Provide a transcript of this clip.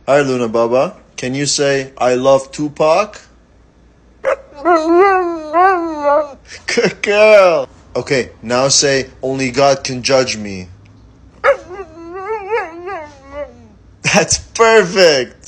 Hi, Luna Baba. Can you say, I love Tupac? Good girl. Okay, now say, only God can judge me. That's perfect.